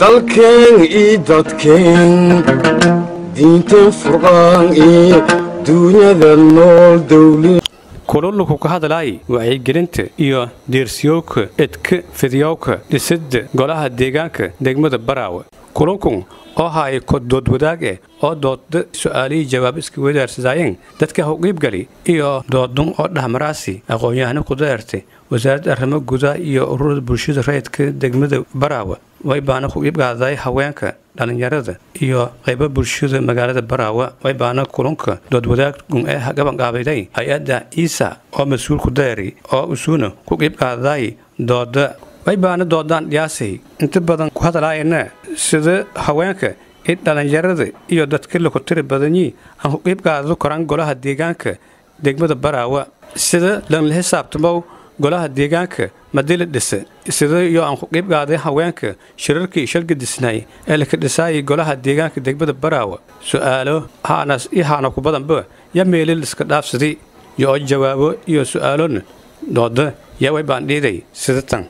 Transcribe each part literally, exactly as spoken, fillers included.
dalkeen ii dadkeen diinteen furqaan ii duunyada nool dawli kululuku ka hadlay wacyigelinta iyo deersiyowka edka fidyowka dhisidda golaha deegaanka degmada Baraawe kulankun oo hay ko dood wadaag ah oo doodda su'aalihi jawaab iska wadaarsadayeen dadka hogeyb gali iyo doodun oo dhahmaraasi aqoon-yahano qudaarta wasaaradda arrimaha gudaha iyo ururada bulshada rayidka degmada Baraawe way baana ku iibgaaday haweenka dhalinyarada iyo qaybo bulshada magaalada Baraawe way baana kulanka dood wadaag gun ee gaban qaabayday hay'adda Isa oo mas'uul ku daari oo usuna ku iibgaaday dooda way baana doodaan dhiyaasay inta badan ku hadlaayna sida haweenka ee dhalinyarada iyo dadka la ku tiri badani aan ku iibgaado koran golaha deegaanka degmada Baraawe sida lan la xisaabtamo golaha deegaanka madila dhisa sida iyo aan ku qeyb qaaday haweenka shirarkii shirka disnay ee la ka dhisay golaha deegaanka degmada Baraawe su'aalo haanas iyo haana ku badanba ya meelil iska dhaafsaday iyo jawaabo iyo su'aaloon dooda yaa way baan dhiiday sida tan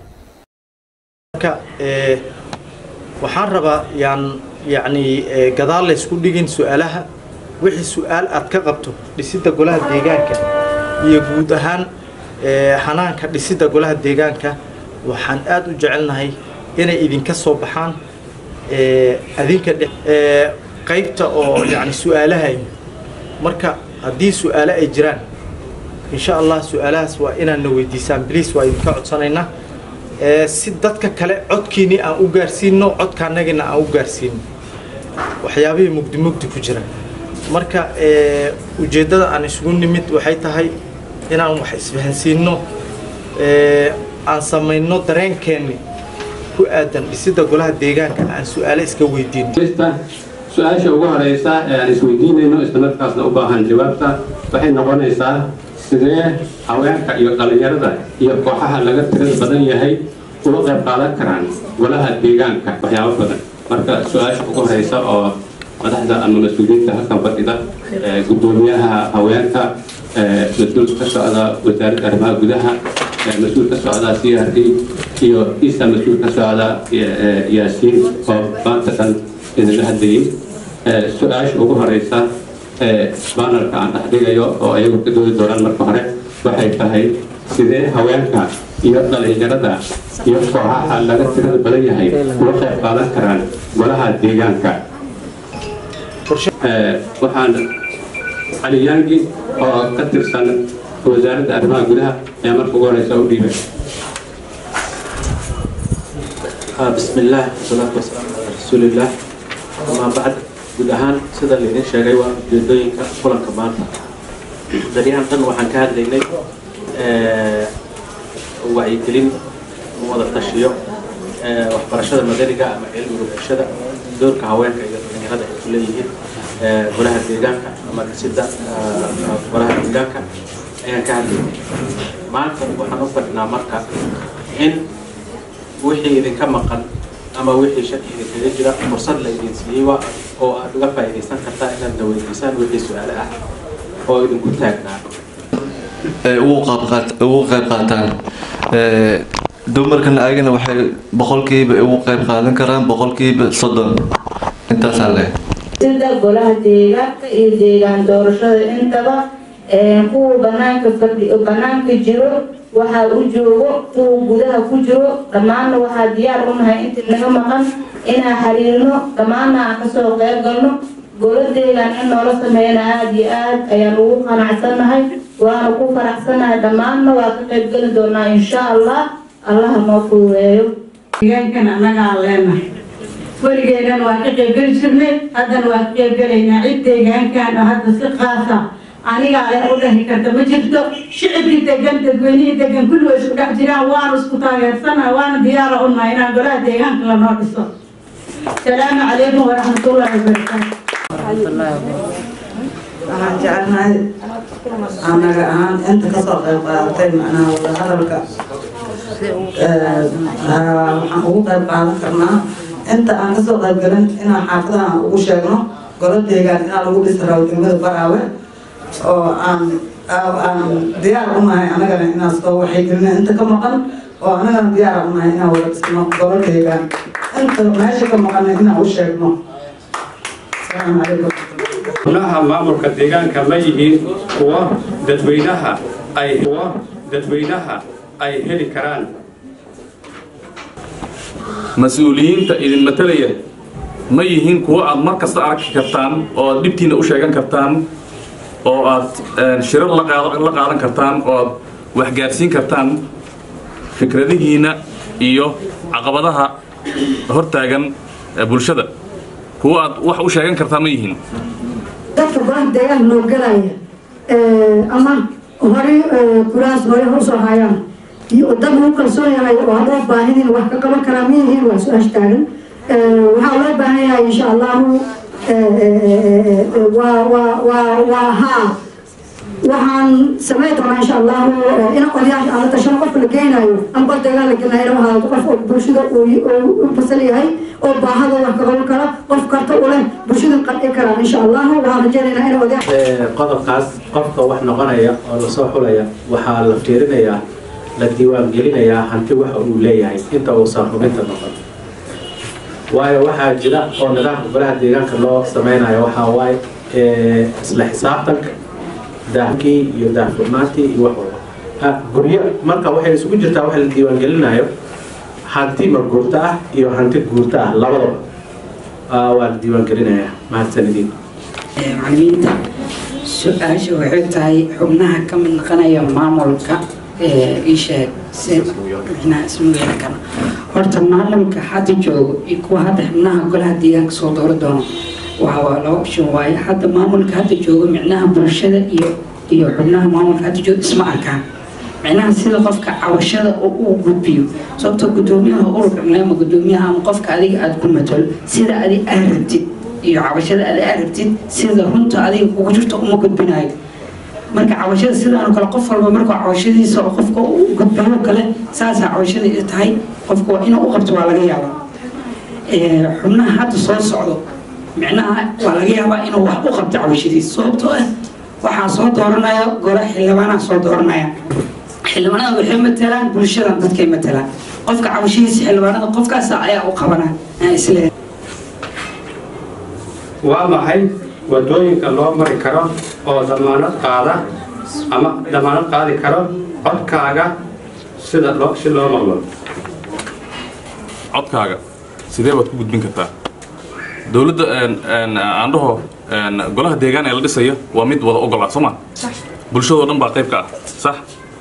ka ee waxaan rabaa yaan yani gadaal la isku dhigin su'aalaha wixii su'aal aad ka qabto dhisida golaha deegaanka iyo guud ahaan xanaanka dhisida golaha deegaanka waxaan aad u jecelnahay inay idinka soo baxaan ee adinka ee qaybta oo yani su'aalaha marka hadii su'aalo ay jiraan insha Allah su'aalahaas waa inaan weydiisaan please waa idinka codsanaynaa ee si dadka kale codkiini aan u gaarsiino codkaanagina aan u gaarsiino waxyaabihii mugdi mugdi ku jira marka ee ujeedada aan isugu nimid waxay tahay inaan wax isfahansiino ee aan sameeyno dareenkeeni ku aadan dhisida golaha deegaanka aan su'aalo iska weydiin su'aasha ugu horeysa ee aan isweydiinayno isla markaasna u baahan jawaabta waxay noqonaysaa sidee haweenka iyo dhalinyarada iyo kooxaha laga tirada badan yahay uga qayb qaadan karaan golaha deegaanka waxyaabo badan marka su'aasha ugu horeysa oo madaxda ama mas'uuliyiinta halkan fadhida gudoomiyaha haweenka مسؤول كسعادة وزارة الرماء جدها مسؤول كسعادة سي ار دي iyo isa مسؤول كسعادة ياسين فبانتكن إن الهديين سؤال ugu horeysa bannerka aan dhaxdigayo oo ayagu ka doodi doonaan marka hore waxay tahay sidee haweenka iyo dhalinyarada iyo kooxaha laga tirada badan yahay uga qayb qaadan karaan golaha deegaanka waxaan علي يانجي أو كتير سنة وزارة الرماء جدها يعمل فوقنا يسوي ديبه. بسم الله والصلاة والسلام على رسول الله. وما بعد جدهان سيدا اللي نشأ جوا جدوين كفلا كمان. دريان تنو عن كهذا اللي وعي كلين موضوع التشريع وحبرشة المدرجة مع علم الرشدة دور كهوان يعني هذا كليه golaha deegaanka ama sida golaha deegaanka ayaan ka hadlaynay maanta waxaan u fadhinaa marka in wixii idinka maqan ama wixii shaki idinkaga jira fursad la idin siiyey oo aad uga faa'iidaysan kartaa inaad weydiisaan wixii su'aalo ah oo idinku taagnaa ugu qayb qaataan dumarkan ayagana waxay boqolkiiba ugu qayb qaadan karaan boqolkiiba soddon intaasaan leh sida golaha deegaanka iyo deegaan doorashada intaba ee kuwa banaanka fadhiyo banaanka jiro waxa uu joogo kuwa gudaha ku jiro dhamaanna waxa diyaar u nahay inta naga maqan inaan xiriirno dhamaanna aan ka soo qayb galno golaha deegaan in noola sameeyana aad iyo aad ayaan ugu qanacsanahay waana ku faraxsanahay dhamaanna waa ka qayb gali doonaa insha Allah Allah noo fududeeyo deegaankan anaga leenahay ولكن واقع جرجرنا هذا الواقع جرينا عدة كان كان هذا سقاسة أنا قاعد أقول له كذا ما جبته شعبي تجن تقولي تجن كل وش قاعدين وارس كتاير سنة وأنا ديارة أمنا هنا قلنا ديان كلا ناقص السلام عليكم ورحمة الله وبركاته ورحمة الله وبركاته أنا جعلنا أنا أنا أنت كسر قاطين أنا ولا هذا الك أقول قاعد كرنا أنت أنا كسر قاطين أنا حافظنا وشجنا قلت ديان أنا أقول لسرعة وتمد براوة أو أن أو أن ديار أمها أنا قلنا أنا أستوى حيكلنا أنت كم قل وأنا ديار أمها أنا ولا بس ما قلت ديان inta meesha ka maqanay inaan u sheegno. Asalaamu calaykum. xubnaha maamulka deegaanka ma yihiin kuwa dadweynaha ay kuwa dadweynaha ay heli karaan mas-uuliyiinta idin matalaya ma yihiin kuwa aad mar kasta arki kartaan oo aad dhibtiina u sheegan kartaan oo aad shirar la qaadan kartaan oo aad waxgaarsiin kartaan fikradihiina iyo caqabadaha hortaagan bulshada kuwa aad wax u sheegan kartaan ma yihiin dadka golaha deegaanka noo galaya ama horey kuraas horey u soo hayaan iyo dad lagu kalsoon yahay oo hadoo baahidin wax ka qaban karaa ma yihiin waa su-aasha taagan waxaa loo baahan yahay insha allahu waa waa waa waa haa waxaan samayn doonaa insha allahu in odayaasha aan la tashano qofka la geynayo ama qol deegaan la gelinayo inuu ahaado qof oo bulshada u basal yahay oo baahada wax ka qaban kara qof karta u leh bulshada qanci karaan insha allahu waxaan rajaynaynaa in odayaasha qodobkaas qofka wax noqonaya oo lasoo xulaya waxaa la fiirinayaa la diiwaan gelinayaa hanti waxa uu leeyahay inta uusan xubinta noqon waayo waxaa jira oo nidaamka golaha deegaanka loo sameynayo waxaa waaye isla xisaabtanka daahkii iyo daahfurnaantii iyo wax walba guryo marka waxay isugu jirtaa waxa la diiwaan gelinayo hanti marguurta ah iyo hanti guurta ah labadaba waa la diiwaan gelinayaa mahadsanidin macallimiinta su-aasha waxay tahay xubnaha ka mid noqonaya maamulka ii sheeg si micnaha ismugeena kana horta maamulka hadda joogo iyo kuwa hadda xubnaha golaha deegaanka soo dooro doono waa laba option waaye hadda maamulka hadda joogo micnaha bulshada iyo iyo xubnaha maamulka hadda joogo isma arkaan micnaha sida qofka cawashada oo uu gudbiyo sababtoo gudoomiyaha ururka ama gudoomiyaha ama qofka adiga aada ku matalo sida adi aad rabtid iyo cawashada adi aad rabtid sida runta adiga kugu jirto uma gudbinayo marka cawashada sidaan kale qof walba markuu cawashadiisa oo qofka uu gudbiyo kale saasaa cawashada tahay qofka waa inuu u qabto waa laga yaabaa xubnaha hadda soo socdo micnaha waa laga yaabaa inuu wax u qabto cawashadiisa sababtoo ah waxaa soo dooranaya gole xildhibaanaa soo dooranaya xildhibaanada waxay matalaan bulshadan dadkay matalaan qofka cawashadiisa xildhibaanada qofkaas ayaa u qabanaa isle waa maxay wadooyinka loo mari karo oo damaanad qaada ama damaanad qaadi karo codkaaga sida loo si loo maqlo codkaaga sidee baad ku gudbin kartaa dowladda aan dhaho golaha deegaan ee la dhisaya waa mid wada ogol ah soo ma bulshadoo dhan baa qayb ka ah sax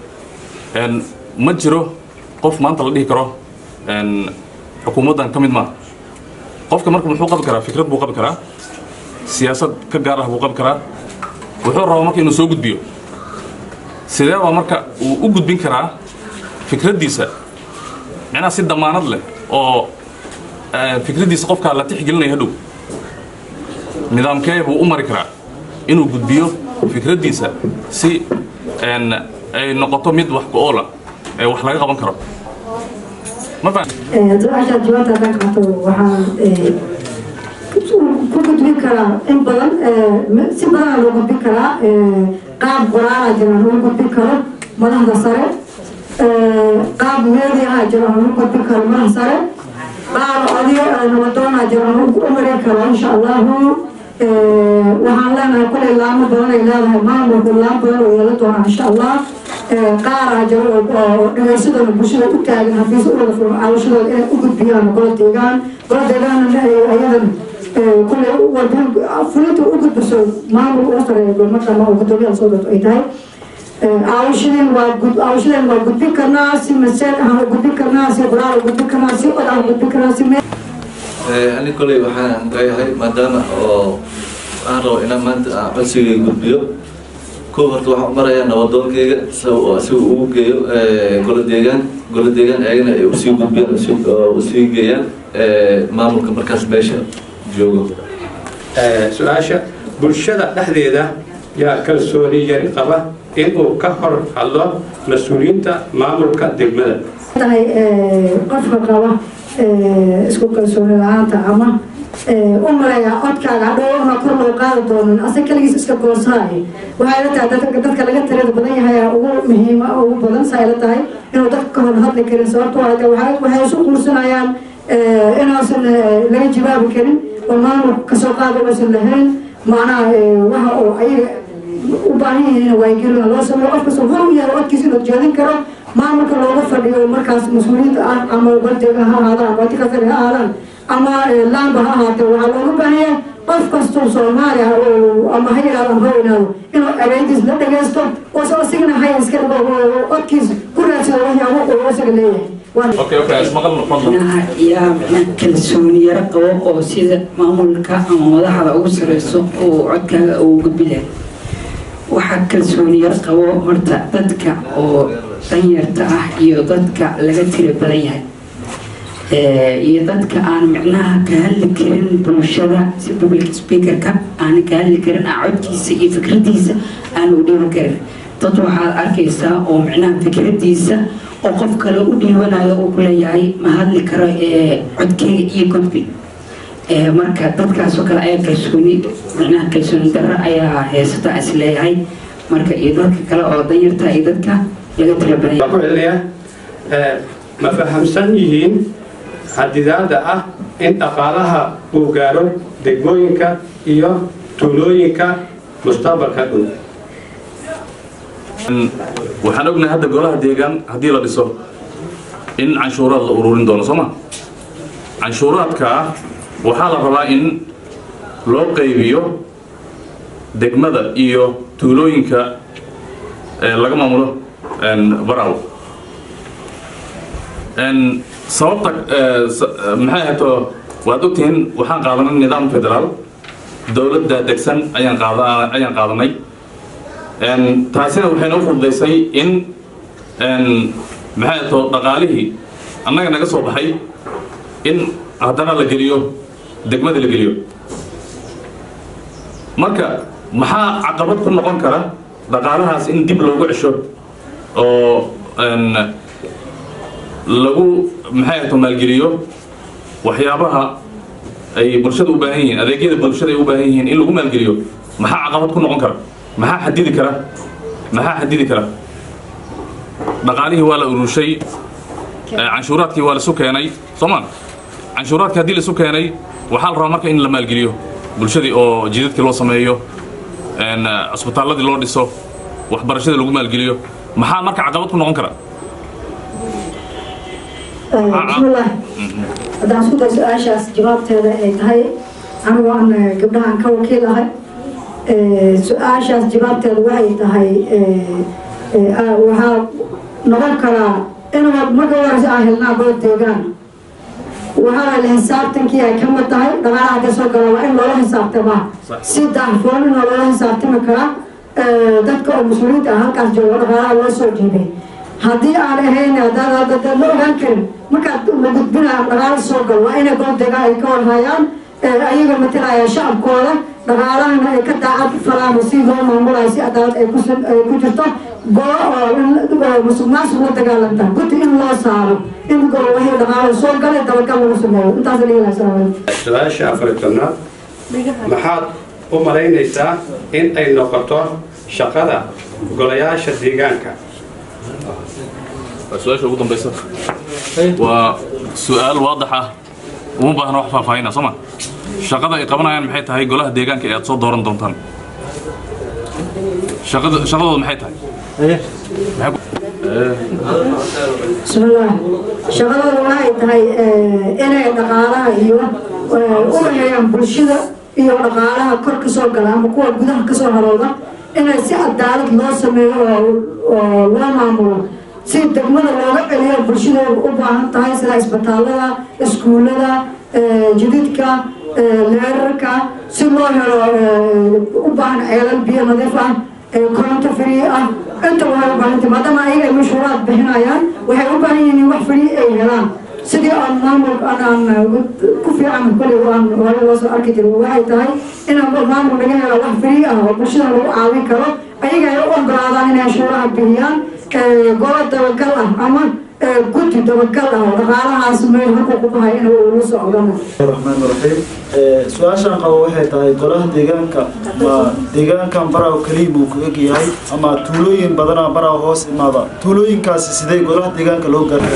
ma jiro qof maanta la dhihi karo xukuumaddan ka mid maaha qofka marka muxuu qabi karaa fikrad buu qabi karaa siyaasad ka gaar ah buu qabi karaa wuxuu rabaa marka inuu soo gudbiyo sidee baa marka uu u gudbin karaa fikraddiisa micnaha si damaanad leh oo fikraddiisa qofkaa la tixgelinaya hadhow nidaamkee buu u mari karaa inuu gudbiyo fikraddiisa si ay noqoto mid wax ku-oola ee wax laga qaban karo ma su-aashaad jawaabta haddaan qaato waxaan ku gudbin karaa in badan si badanaa loo gudbin karaa qaab qoraala jiraan loo gudbin karo madaxda sare qaab meediaha jiraan loo gudbin karo madaxda sare qaab adiga nabadoona jiraan u marin karo insha allahu waxaan leenahay kulay laamo badan ay leedahay maamulka laamo badan oo yeela doonaa insha allah qaara jiro oo dhagaysadooda bulshada u taagan hafiis u wada furan cawashadooda inay u gudbiyaan gola deegaan gola deegaanna ayadan kulay fulinta u gudbiso maamul uga sareeyo marka ma gudoomiyaha soo darto ay tahay cawashadeen waa cawashadeen waa gudbin karnaa si maseel ahaan u gudbin karnaa si qoraal u gudbin karnaa si cod aan u gudbin karnaa si ani koley waxaan leeyahay maadaama oo aan rabo inaan maanta codsigay gudbiyo kow horta waxaan u marayaa nabadoonkeyga si uu ugu geeyo gola deegaan gola deegaan ayagana ay usii gudbiyaan usii geeyaan maamulka markaas meesha joogo su-aasha bulshada dhexdeeda yaa kalsooni yari qaba inuu ka hor hadlo mas-uuliyiinta maamulka degmada tahay qofka qaba isku kalsooni la-aanta ama u maleeyaa codkaaga hadhow una kor loo qaadi doonin asa keligiis iska goosaayo waxay la tahay dadka dadka laga tirada badan yahay ugu muhiima ugu badan say la tahay inuu dadka ka hor hadli karin sababtoo ah waxay isu quursanayaan inaasan laga jawaabi karin oo maamulka kasoo qaada uusan lahayn macnaha waxa oo ayaga u baahan yihiin wacyigelin loo sameeyo qof kastoo hor u yahay codkiisa inuu jeedin karo maamulka looga fadhiyo markaas mas-uuliyiinta ah ama baldeega ha ahaadaan ama tikasari ha ahaadaan ama laamba ha ahaatee waxaa looga baahan yahay qof kastoo Soomaali ah oo ama ha yiraahdo ama ha yiraahdo inuu adeegis la dhageysto oo soo signa hay iska dhigo codkiis ku raadsado waxa uu isaga leeyahay اوكي اوكي اسمع قلنا تفضل يا من كلسوني يرقوا او سيده maamulka ama madaxda ugu sareyso oo codkaaga uu gudbiyay waxa kalsooni yarqabo horta dadka oo danyarta ah iyo dadka laga tiro badan yahay ee iyo dadka aan macnaha ka hadli karin bulshada si public speaker ka aan ka hadli karin codkiisa iyo fikradiisa aan u dhiiban karin dad waxa arkaysaa oo macnaha fikradiisa oo qof kale u dhiibanayo oo kuleeyahay ma hadli karo ee codkeyga iyo gudbi ee marka dadkaas oo kale ay kalsooni macnaha kalsooni darro ayaa heesata is leeyahay marka iyo dadka kale oo danyarta iyo dadka laga tirabanay ku celinayaa ee ma fahamsan yihiin xadidaada ah in dhaqaalaha uu gaaro degmooyinka iyo tuulooyinka mustaqbalka dhow waxaan ognahay hadda golaha deegaan haddii la dhiso in canshuuraad la ururin doono soo ma canshuuraadka waxaa la rabaa in loo qaybiyo degmada iyo tuulooyinka laga maamulo Baraawo sababta maxay ahaato waad ogtihiin waxaan qaadanay nidaam federaal dowladda degsan ayaan qaadanay ayaan qaadanay taasina waxayna u fududaysay in maxay ahaato dhaqaalihii annaga naga soo baxay in haddana la geliyo degmada la geliyo marka maxaa caqabad ku noqon kara dhaqaalahaas in dib loogu cesho oo lagu maxay ahaato maalgeliyo waxyaabaha ay bulshada u baahan yihiin adeegyada bulshada ay u baahan yihiin in lagu maalgeliyo maxaa caqabad ku noqon kara maxaa xadidi kara maxaa xadidi kara dhaqaalihii waa la urushay canshuuraadkii waa la isu keenay soomaan canshuuraadkii haddii la isu keenay waxaa la rabaa marka in la maalgeliyo bulshadii oo jidadkii loo sameeyo cisbitaalladii loo dhiso waxbarashadii lagu maalgeliyo maxaa marka caqabad ku noqon kara bismillah haddaan isku day su-aashaas jawaabteeda ay tahay anigu aan gabdhahan ka wakiil ahay su-aashaas jawaabteeda waxay tahay waxaa noqon karaa inuu marka horeysa aan helnaa goob deegaan waxaa la xisaabtankii ay ka mid tahay dhaqaalaha hadda soo gala waa in loola xisaabtamaa si daahfoon in loola xisaabtami karaa dadka oo mas-uuliyiinta ah halkaas jooga dhaqaalaha loo soo jiibay haddii aan ahayn haddaad la ogaan karin markaad la gudbinaya dhaqaala soo galo waa inay goob deegaan ay ka warhayaan ayaga matalaya shacabkooda dhaqaalahana ay ka daacad falaan si loo maamulayo si cadaalad ay ku jirto golo oo musuq maasuq la dagaalanta guddi in loo saaro in golo wixii dhaqaalo soo galay dabagal lagu sameeyo intaas la ilaasanayo su-aasha afar-tobnaad maxaad u malaynaysaa in ay noqoto shaqada golayaasha deegaanka su-aasha ugu dambaysa waa su-aal waadax ah uma baahna wax faahfaahina soo ma shaqada ay qabanayaan maxay tahay golaha deegaanka ee aad soo dooran doontaan shaqada shaqadooda maxay tahay bismillah shaqadooda waxay tahay inay dhaqaalaha iyo u wareeyaan bulshada iyo dhaqaalaha kor ka soo gala ama kuwa gudaha ka soo harooda inay si cadaalad loo sameeyo oo loo maamulo si degmada looga celiyo bulshada u baahan tahay sida isbitaalada iskuulada jididka leerarka si loo helo u baahan ceelal biyo nadiif ah koronto free ah inta waxay u baahan tahay maadaama ayaga ay mashruucaad bixinayaan waxay u baahan yihiin wax free ay helaan sidii aan maamul aan ku fiican kulli aan hore loo soo arki jiray waxay tahay inaan maamul laga helo wax free ah oo bulshada lagu caawin karo ayaga ay u ogolaadaan inay shuuraha bixiyaan golo dabagal ah ama guddi dabagal ah oo dhaqaalahaas meel halkuu ku bahay inuu ula socdano raxmaan raxiim su-aashaan qabo waxay tahay golaha deegaanka ma deegaankan Baraawo kaliya buu ku eg yahay ama tuulooyin badanaa Baraawo hoos imaada tuulooyinkaasi sidee golaha deegaanka loo gaarsiiyo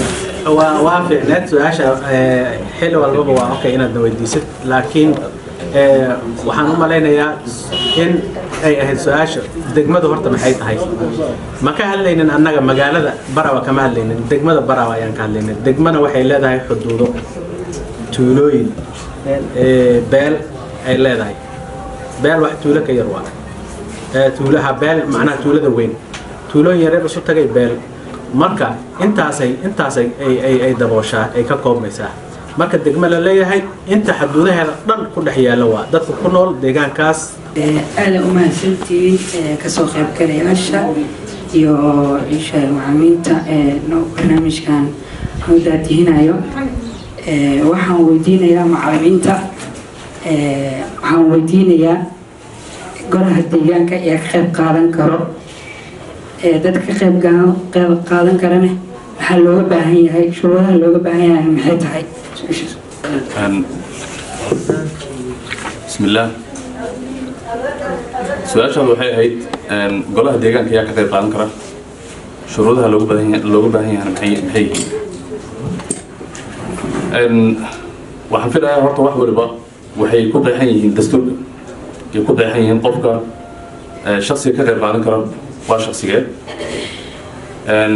وافع نت سؤال حلو والله هو أوكي أنا دويدي ست لكن waxaan u malaynayaa in ay ahayd su-aasha degmadu horta maxay tahay ma ka hadlaynin annaga magaalada Barawa kama hadlaynin degmada Barawa ayaan ka hadlaynin degmana waxay leedahay xuduudo tuulooyin ee beel ay leedahay beel wax tuulo ka yar waa ee tuulaha beel macnaha tuulada weyn tuulooyin yar isu tagay beel marka intaasay intaasay ay ay dabooshaa ay ka koobmaysaa marka degmo la leeyahay inta xuduudaheeda dhan ku dhex yaala waa dadka ku nool deegaankaas aad u mahadsantihiin ka soo qayb galayaasha iyo isha macallimiinta ee noo barnaamijkan u daadihinayo ee waxaan weydiinayaa macallimiinta ee waxaan weydiinayaa golaha deegaanka ee ka qayb qaadan karo ee dadka qayb qaadan karana waxa looga baahan yahay shuruudaha looga baahan yahay maxay tahay بسم الله سؤال شاب وحي هيد قولها ديجان كيا كتير قان كرا شروطها لو بدهين لو بدهين أنا محي محي أن وحن في الآية هرت واحد وربا وحي يكون حين دستور يكون حين قفك شخصي كتير قان كرا وشخصية أن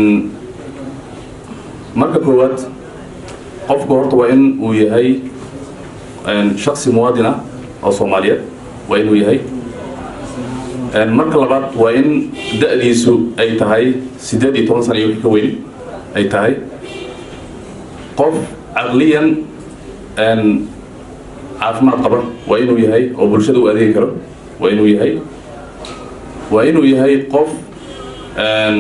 مركب قوات qofku horta waa in uu yahay shakhsi muwaadina oo Soomaaliyeed waa in uu yahay marka labaad waa in da'diisu ay tahay sideed iyo toban sano iyo ka weyn ay tahay qof aqliyan aan caafimaad qaba waa inuu yahay oo bulshada u adeegi karo waa inuu yahay waa inuu yahay qof aan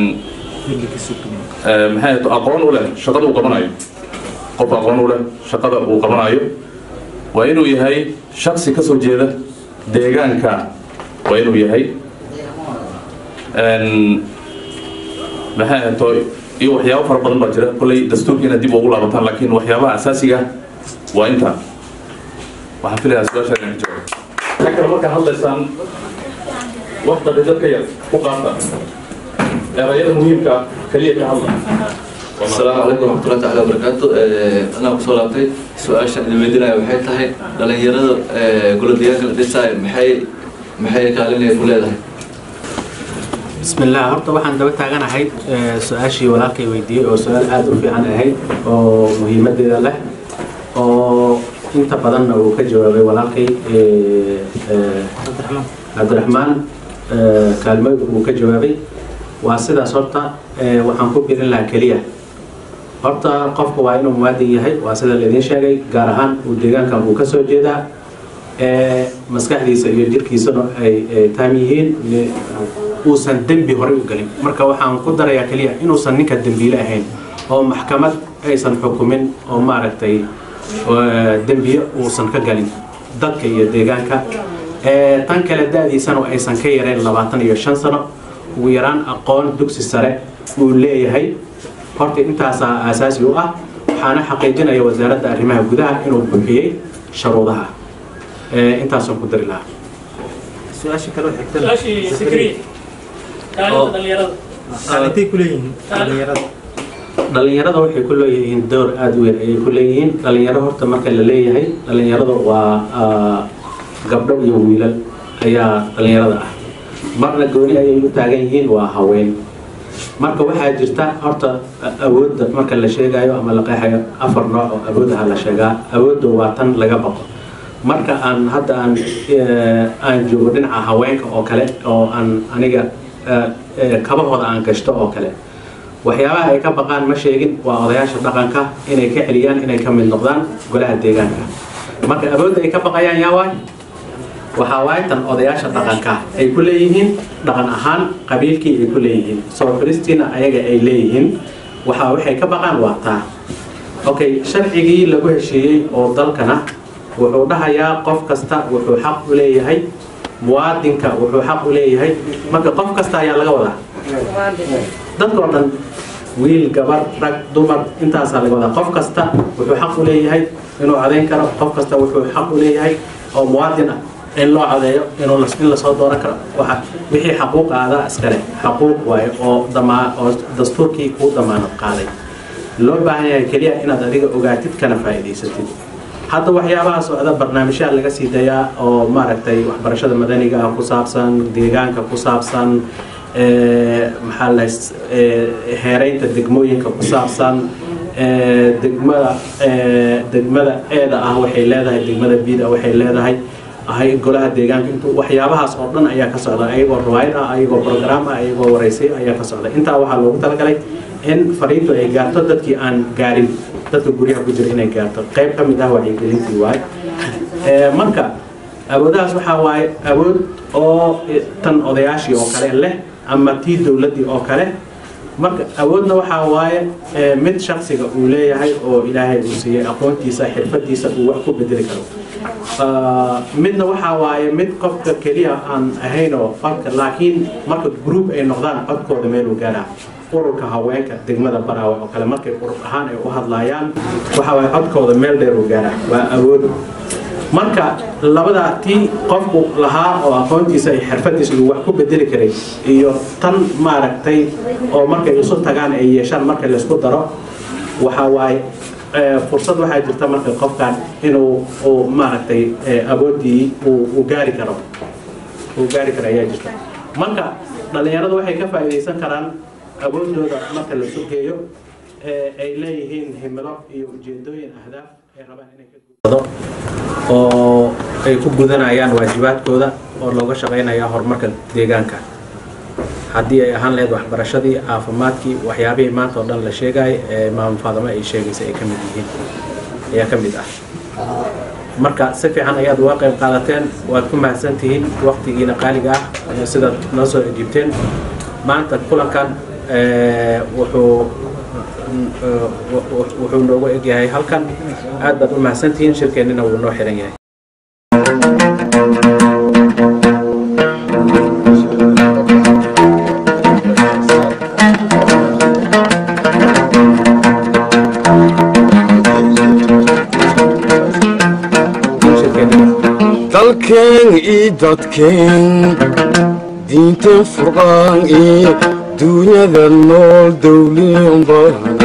maxay aqoon u leh shaqada uu qabanayo qof aqoon u leh shaqada uu qabanayo waa inuu yahay shakhsi ka soo jeeda deegaanka waa inuu yahay maxay tahay iyo waxyaabo fara badan baa jira kulay dastuurkiina dib ugu laabataan laakiin waxyaabaha asaasiga waa inta waxaan filayaa su'aasha inaan ka jawaabo marka marka hadlaysaan wax daqiiqad ka yar ku qaata erayada muhiimka kaliya ka hadla السلام عليكم ورحمة الله تعالى وبركاته أنا أبو صلاتي سؤال شأن المدينة وحيد تحي لأن يرد كل ديانك الدساي محي محي كالين يقول هذا بسم الله هرت waxaan daba taaganahay su'aashii walaalkay weydiiyay oo su'aal aad u fiican ahayd oo muhiimadeeda leh oo inta badan uu ka jawaabay walaalkay Cabdiraxmaan kaalmo uu ka jawaabay waa sidaas horta waxaan ku birin lahaa kaliya horta qofku waa inuu muwaadin yahay waa sida la idin sheegay gaar ahaan uu deegaanka uu ka soo jeedaa ee maskaxdiisa iyo jirkiisana ay taam yihiin uusan dembi hore u galin marka waxaan ku darayaa kaliya inuusan ninka dembiile ahayn oo maxkamad aysan xukumin oo maaragtay dembiye uusan ka galin dadka iyo deegaanka ee tan kale da'diisana aysan ka yareen labaatan iyo shan sano ugu yaraan aqoon dugsi sare uu leeyahay horta intaas asaasi u ah waxaana xaqiijinaya wasaaradda arrimaha gudaha inuu buuxiyay shuruudaha ee intaas oo ku dari lahaa su-aasha kale xigta su-aashii sikri kaalinta dhalinyarada kaalintay ku leeyihiin dhalinyarada dhalinyarada waxay ku leeyihiin door aad u weyn ayay ku leeyihiin dhalinyaro horta marka la leeyahay dhalinyarada waa gabdho iyo wiilal ayaa dhalinyarada ah marna gooni ayay u taagan yihiin waa haween marka waxaa jirta horta awoodda marka la sheegayo ama la qeexayo afar nooc oo awoodaha la sheegaa awoodda waa tan laga baqo marka aan hadda aan aan joogo dhinaca haweenka oo kale oo aan aniga kabahooda aan gashto oo kale waxyaabaha ay ka baqaan ma sheegin waa odayaasha dhaqanka inay ka celiyaan inay ka mid noqdaan golaha deegaanka marka awoodda ay ka baqayaan yaa waay waxaa waay tan odayaasha dhaqanka ay ku leeyihiin dhaqan ahaan qabiilkii ay ku leeyihiin soo faristiina ayaga ay leeyihiin waxa waxay ka baqaan waa taa okay sharcigii lagu heshiiyey oo dalkana wuxuu dhahayaa qof kasta wuxuu xaq u leeyahay muwaadinka wuxuu xaq u leeyahay marka qof kasta ayaa laga wadaa dadka oo dhan wiil gabar rag dumar intaasaa laga wadaa qof kasta wuxuu xaq u leeyahay inuu codayn karo qof kasta wuxuu xaq u leeyahay oo muwaadin ah in loo codeeyo inuu in lasoo dooran karo waxa wixii xaquuq aadaa iskale xaquuq waaye oo damaa oo dastuurkii kuu damaanad qaaday loo baahan yahay keliya inaad adiga ogaatid kana faa'iidaysatid hadda waxyaabaha socda barnaamijyaha laga sii dayaa oo maaragtay waxbarashada madaniga ah ku saabsan deegaanka ku saabsan maxaa la heeraynta degmooyinka ku saabsan degmada degmada eeda ah waxay leedahay degmada biida waxay leedahay ahay golaha deegaanka intuu waxyaabahaas oo dhan ayaa ka socda ayagoo riwaayad ah ayagoo program ah ayagoo wareysay ayaa ka socda intaa waxaa loogu talagalay in fariintu ay gaarto dadkii aan gaarin dadka guryaha ku jira inay gaarto qayb ka mid ah wacyigelintii waaye marka awoodahaas waxaa waaye awood oo tan odayaashii oo kale leh ama tii dowladdii oo kale marka awoodna waxaa waaye mid shaksiga uu leeyahay oo ilaahay uu siiyey aqoontiisa xirfadiisa uu wax ku bedeli karo midna waxaa waaye mid qofka keliya aan ahayn oo qofka laakiin marka group ay noqdaan codkooda meel uu gaaraa ururka haweenka degmada Baraawe oo kale markay urur ahaan ay u hadlayaan waxa way codkooda meel dheer u gaaraa waa awood marka labada tii qofku lahaa oo aqoontiisa iyo xirfadiisa uu wax ku bedeli karay iyo tan maaragtay oo markay isu tagaan ay yeeshaan marka la isku daro waxa way fursad waxaa jirta marka qofkan inuu uu maaragtay awoodii uu gaari karo uu gaari karo ayaa jirta marka dhalinyaradu waxay ka faa'iideysan karaan awoodooda marka la sugeeyo ay leeyihiin himilo iyo ujeedooyin ahdaaf ay rabaan inay ka gudbado oo ay ku gudanayaan waajibaadkooda oo looga shaqeynaya horumarka deegaanka haddii ay ahaan lahayd waxbarashadii caafimaadkii waxyaabihii maanta oo dhan la sheegay ee maam Faadimo ay sheegaysay ay ka mid yihiin ayaa ka mid ah marka si fiican ayaad uga qayb qaadateen waad ku mahadsantihiin waqtigiina qaaliga ah sidaad noo soo ajiibteen maanta kulankan wuxuu wuxuu noogu egyahay halkan aad baad u mahadsantihiin shirkeennina wuu noo xiran yahay dalkeen iyo dadkeen diinteen furqaan iyo duunyada nool dawliin badan